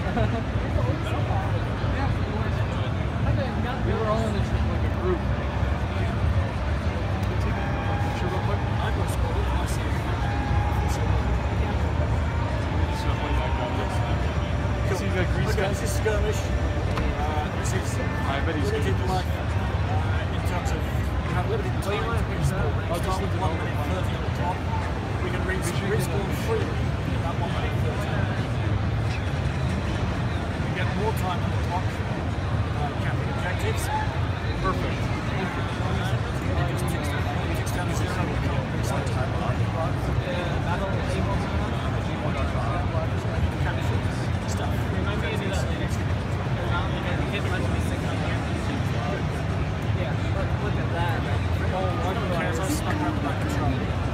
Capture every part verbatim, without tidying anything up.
We were all in this like a group. Can we take a picture real quick? I got scored. I see it. See that grease Okay, guy? this is skirmish. Uh, this is I bet he's good limited at this. like, uh, in terms of we have limited time to win score. We I'll just start with look it one over. minute thirty on the clock. We can reach respawn freely in that one minute thirty. We get more time on the clock. Uh, capping objectives. Perfect. It just ticks down, it ticks down to zero. We can't reach that time. Stuff. Okay, so I stuck around the back control.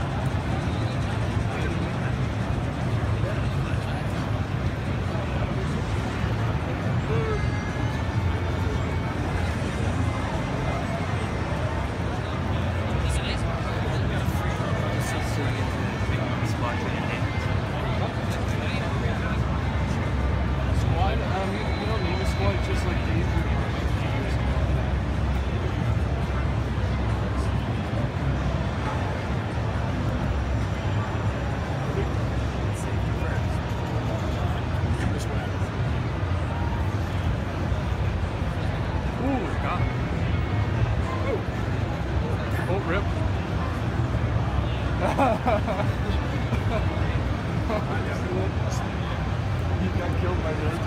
Squad? Um, you, you don't need a squad, just like the Ooh, got him. Oh, rip. He got killed by the